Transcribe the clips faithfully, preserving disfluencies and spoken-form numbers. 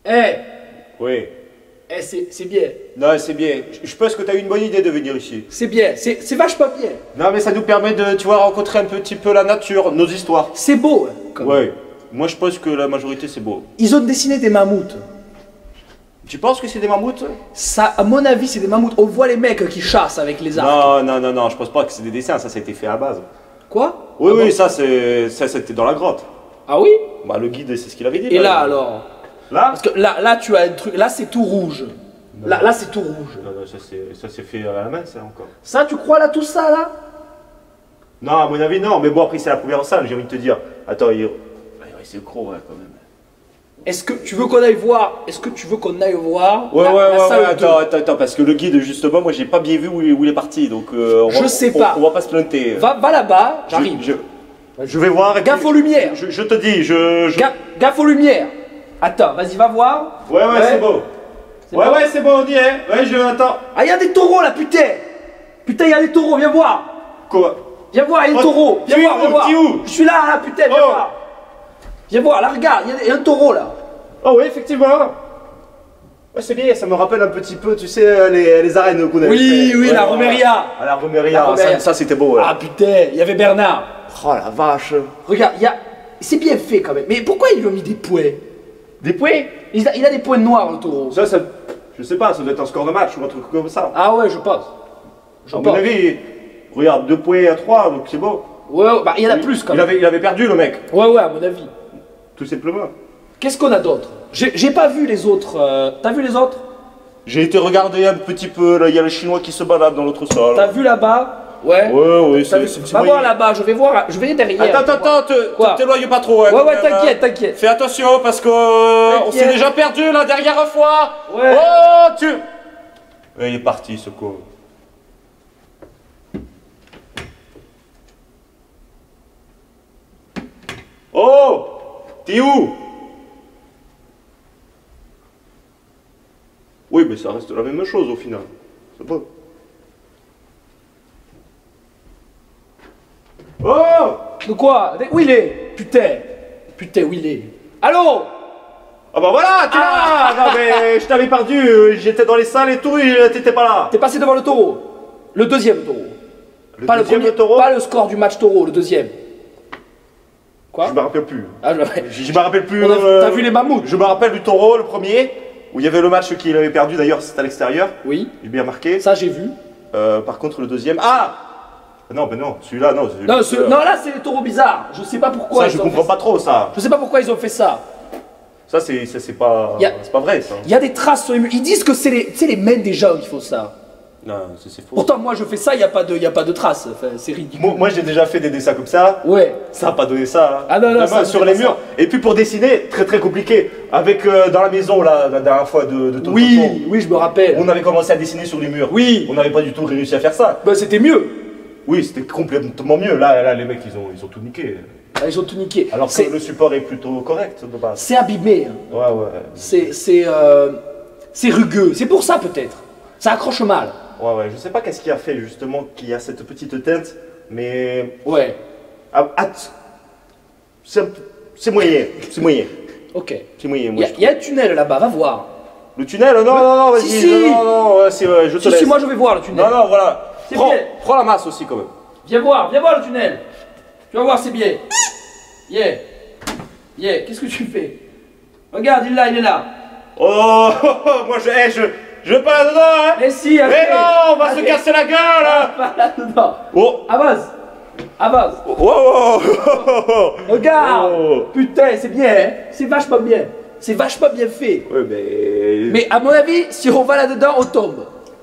Eh, Oui. eh c'est bien. Non, c'est bien. Je- Je pense que tu as eu une bonne idée de venir ici. C'est bien, c'est c'est vachement bien. Non, mais ça nous permet de, tu vois, rencontrer un petit peu la nature, nos histoires. C'est beau. Hein, comme- Ouais. Moi, je pense que la majorité, c'est beau. Ils ont dessiné des mammouths. Tu penses que c'est des mammouths? Ça, à mon avis, c'est des mammouths. On voit les mecs qui chassent avec les arcs. Non, non, non, non, je pense pas que c'est des dessins, ça, ça a été fait à la base. Quoi? Oui, Ah oui, bon ça, c'est, ça, c'était dans la grotte. Ah oui? Bah, le guide, c'est ce qu'il avait dit. Et là alors? Là? Parce que là, là tu as un truc. Là, c'est tout rouge. Là, là c'est tout rouge. Non, non, ça, c'est, ça, c'est fait à la main, ça, encore. Ça, tu crois là, tout ça là? Non, à mon avis, non, mais bon, après, c'est la première salle, j'ai envie de te dire. Attends, il. Ah, c'est gros, ouais, quand même. Est-ce que tu veux qu'on aille voir? Est-ce que tu veux qu'on aille voir? Ouais, la, ouais, la ouais, salle ouais, deux? attends, attends, attends, parce que le guide, justement, moi, j'ai pas bien vu où il, où il est parti, donc. Euh, on Je va, sais on- pas. On, va pas se planter. Va, va là-bas, Je- j'arrive. Je, je vais voir. et Gaffe puis- aux lumières. Je, je te dis, je. je- Ga- Gaffe aux lumières. Attends, vas-y, va voir. Ouais, ouais, c'est beau. C'est Ouais, bon ouais, c'est bon, on y est. Ouais, je. Attends. Ah, il y a des taureaux là, putain. Putain, il y a des taureaux, viens voir. Quoi? Viens voir, il y a des Oh, taureaux. Viens tu es voir, où, viens voir. tu es où? Je suis là, là, putain, viens Oh. voir. Viens voir, là, regarde, il y a- il y, a un taureau là. Oh, oui, effectivement. Ouais, c'est bien, ça me rappelle un petit peu, tu sais, les, les arènes qu'on avait Oui, fait. oui, Ouais, la voilà. Romeria. Ah, la Romeria, La Romeria. Ça, ça, c'était beau. Ouais. Ah putain, il y avait Bernard. Oh la vache. Regarde, il y a. C'est bien fait quand même. Mais pourquoi ils lui ont mis des points? Des points? il a, il a des points noirs, le taureau. Ça, ça. Je sais pas, ça doit être un score de match ou un truc comme ça. Ah ouais, je pense. Je À mon pense. avis, regarde, deux points à trois, donc c'est beau. Ouais, ouais, bah il y en a Il- plus quand il même. avait, il avait perdu le mec, Ouais, ouais, à mon avis. tout simplement. Qu'est-ce qu'on a d'autre? J'ai j'ai pas vu les autres. euh, T'as vu les autres? J'ai été regarder un petit peu, là, il y a les Chinois qui se baladent dans l'autre salle. T'as vu là-bas? Ouais. Ouais, ouais, T'as c'est vu- c'est- c'est Va moyen. voir là-bas, je vais voir, je vais derrière. Attends, attends, attends, te- Quoi te- t'éloigne pas trop. hein, Ouais, quand ouais, même, hein. t'inquiète, t'inquiète. Fais attention parce que euh, on T'inquiète. s'est déjà perdu la dernière fois. Ouais. Oh, tu. Ouais, il est parti, ce con. Oh, t'es où? Oui, mais ça reste la même chose au final. C'est bon. Oh! De quoi? Où il est? Putain. Putain, où il est? Allô? Ah bah voilà, t'es Ah. là! Non mais je t'avais perdu, euh, j'étais dans les salles et tout et t'étais pas là. T'es passé devant le taureau. Le deuxième taureau. Le Pas deuxième le premier, taureau? Pas le score du match taureau, le deuxième. Quoi? Je me rappelle plus. Ah, je... Je, je me rappelle plus. On a- euh, T'as vu les mammouths? Je me rappelle du taureau, le premier, où il y avait le match qu'il avait perdu, d'ailleurs c'était à l'extérieur. Oui. J'ai bien marqué. Ça, j'ai vu. Euh, par contre, le deuxième. Ah! Non, mais non, celui-là, non. celui- Non, ce- non, là, c'est les taureaux bizarres. Je sais pas pourquoi. ça, ils je ont comprends fait pas trop ça. Je sais pas pourquoi ils ont fait ça. Ça, c'est ça, c'est pas. Y a- C'est pas vrai ça. Il y a des traces sur les murs. Ils disent que c'est les, tu sais, les mains des gens qui font ça. Non, c'est c'est faux. Pourtant, moi, je fais ça, il n'y a, pas de- y a pas de traces. Enfin, c'est ridicule. Moi, moi, j'ai déjà fait des dessins comme ça. Ouais. Ça a pas donné ça. hein. Ah non, non, Vraiment, ça, sur c'est les pas murs. Et puis pour dessiner, très très compliqué. Avec euh, dans la maison là, la dernière fois de, de ton Oui, tonton, oui, je me rappelle. on avait commencé à dessiner sur les murs. Oui. On n'avait pas du tout réussi à faire ça. Ben, c'était mieux. Oui, c'était complètement mieux. Là, là, les mecs, ils ont, ils ont tout niqué. Ah, ils ont tout niqué. Alors que C'est- le support est plutôt correct de base. C'est abîmé. hein. Ouais, ouais. C'est c'est euh, c'est rugueux. C'est pour ça, peut-être. Ça accroche mal. Ouais, ouais. Je sais pas qu'est-ce qui a fait justement qu'il y a cette petite teinte, mais. Ouais. Ah, ah, c'est un peu- c'est moyen. C'est moyen. Ok. C'est moyen, Il moi. y, a- je il y a un tunnel là-bas, va voir. Le tunnel? Non, non, non, vas-y. Si, si. Non, non, non, ouais, c'est, ouais, je te Si, laisse. si, moi je vais voir le tunnel. Non, non, voilà. C'est Prends, bien. prends la masse aussi, quand même. Viens voir, viens voir le tunnel. Tu vas voir, c'est bien. Yeah. Yeah, qu'est-ce que tu fais? Regarde, il est là, il est là. Oh, moi, je, eh, je, je veux pas là-dedans, hein. Mais si, Mais allez. non, on va se Allez. casser la gueule, hein. Pas là-dedans. Oh, Avance. Avance. oh, oh, oh. Regarde. Oh. Putain, c'est bien, hein. C'est vachement bien. C'est vachement bien fait. Ouais, mais. Mais à mon avis, si on va là-dedans, on tombe.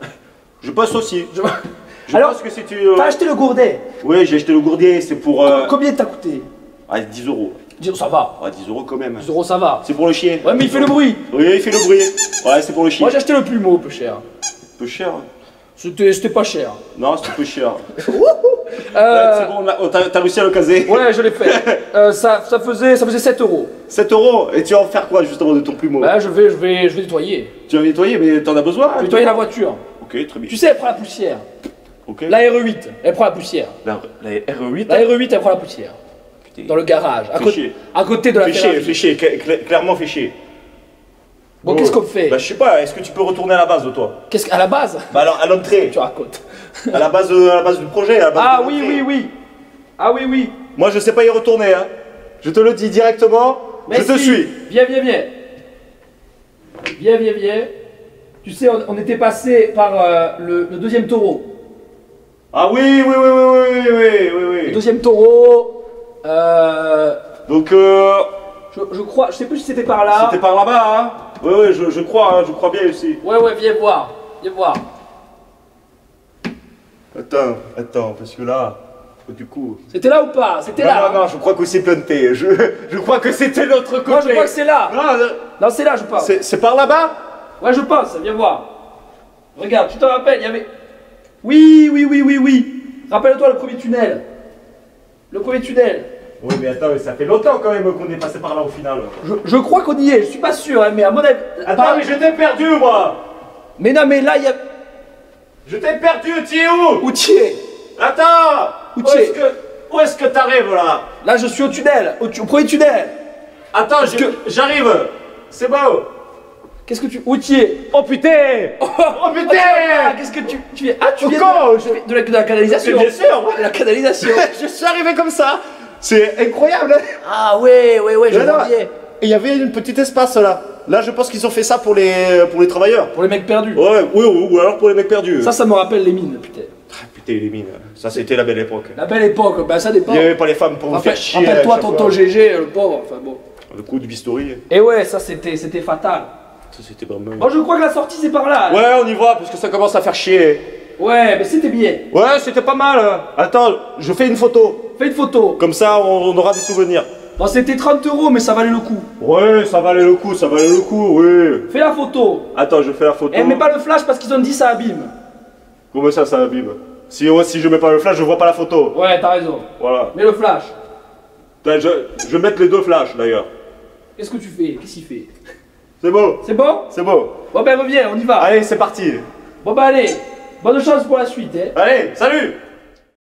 Je pense aussi. Je- Je Alors, pense que si tu. euh, t'as acheté le gourdet. Oui, j'ai acheté le gourdier, c'est pour. euh, Combien t'as coûté? Ah, dix euros. dix euros, ça va. Ah, dix euros quand même. dix euros, ça va. C'est pour le chien. Ouais, mais il fait le bruit. Oui, il fait le bruit. Ouais, c'est pour le chien. Moi, j'ai acheté le plumeau, peu cher. peu cher. C'était c'était pas cher. Non, c'est peu cher. Euh, Ouais, c'est bon, on a- oh, t'as t'as réussi à le caser. Ouais, je l'ai fait. Euh, ça, ça, faisait, ça faisait sept euros. sept euros. Et tu vas en faire quoi justement de ton plumeau? Bah, je vais, je vais, je vais nettoyer. Tu vas nettoyer, mais t'en as besoin? Je vais nettoyer la voiture. Ok, très bien. Tu sais, elle prend la poussière. Ok. La R huit, elle prend la poussière. La, la R huit. La R huit, elle prend la poussière. Putain. Dans le garage. À, Fais côté- chier. à côté de la Fais chier, Ferrari. fais chier, cla- cla- clairement fais chier. Bon, Oh. qu'est-ce qu'on fait? Bah je sais pas, est-ce que tu peux retourner à la base de toi? Qu'est-ce qu'à la base? Bah alors à l'entrée, Tu racontes. à la base, de- à la base du projet, à la base Ah de oui, l'entrée. oui, oui. Ah oui, oui. Moi je sais pas y retourner, hein. Je te le dis directement, Mais je te si. suis. Viens, viens, viens. Viens, viens, viens. Tu sais, on, on était passé par euh, le, le deuxième taureau. Ah oui, oui, oui, oui, oui, oui, oui, oui, Le oui. deuxième taureau. Euh, Donc euh, je, je crois, je sais plus si c'était par là. c'était par là-bas, hein. Oui, oui, je, je crois, hein, je crois bien aussi. Ouais, ouais, viens voir. Viens voir. Attends, attends, parce que là, du coup... C'était là ou pas? C'était Non, là. non, non, je crois que c'est planté. Je, je crois que c'était l'autre côté. Moi, je crois que c'est là. Non, non, Non, c'est là, je pense. c'est c'est par là-bas? Ouais, je pense. Viens voir. Regarde, tu te rappelles, il y avait. Oui, oui, oui, oui, oui. Rappelle-toi le premier tunnel. Le premier tunnel. Oui, mais attends, mais ça fait longtemps quand même qu'on est passé par là au final. Je, je crois qu'on y est. Je suis pas sûr, hein, mais à mon avis. Attends, par- mais je t'ai perdu, moi. Mais non, mais là, il y a. Je t'ai perdu, tu es où? Où tu es? Attends. Où Où tu es est-ce que, où est-ce que t'arrives là? Là, je suis au tunnel. Au, tu- au premier tunnel. Attends, je- que- j'arrive. C'est bon. Qu'est-ce que tu. Où tu es? Oh putain. Oh, Oh putain. ah, qu'est-ce que tu. Tu es. Ah, tu Oh, viens con, de, je- de, la, de la canalisation. Mais bien sûr. De la canalisation. Je suis arrivé comme ça. C'est incroyable. hein. Ah, ouais, ouais, ouais, je Mais non, vois bien. Et il y avait une petite espace là. Là, je pense qu'ils ont fait ça pour les, pour les travailleurs. Pour les mecs perdus. Ouais, oui, ou, ou alors pour les mecs perdus. Ça, ça me rappelle les mines, putain. Ah, putain, les mines. Ça, c'était la belle époque. La belle époque, ben ça dépend. Il n'y avait pas les femmes pour vous Rappelle- faire chier. à Rappelle-toi chaque tonton fois. G G, le pauvre, enfin bon. Le coup de bistouri. Et ouais, ça c'était c'était fatal. Ça, c'était vraiment. Bon, je crois que la sortie c'est par là. hein. Ouais, on y va parce que ça commence à faire chier. Ouais, mais c'était bien. Ouais, c'était pas mal. hein. Attends, je fais une photo. Fais une photo. Comme ça, on, on aura des souvenirs. Bon, c'était trente euros, mais ça valait le coup. Ouais, ça valait le coup, ça valait le coup, oui. Fais la photo. Attends, je fais la photo. Et mets pas le flash parce qu'ils ont dit ça abîme. Comment ça, ça abîme? Si, ouais, si je mets pas le flash, je vois pas la photo. Ouais, t'as raison. Voilà. Mets le flash. Attends, Je, je vais mettre les deux flashs d'ailleurs. Qu'est-ce que tu fais? Qu'est-ce qu'il fait? C'est beau. C'est bon? C'est beau. Bon, ben reviens, on y va. Allez, c'est parti. Bon, bah allez. Bonne chance pour la suite, hein. Allez, salut.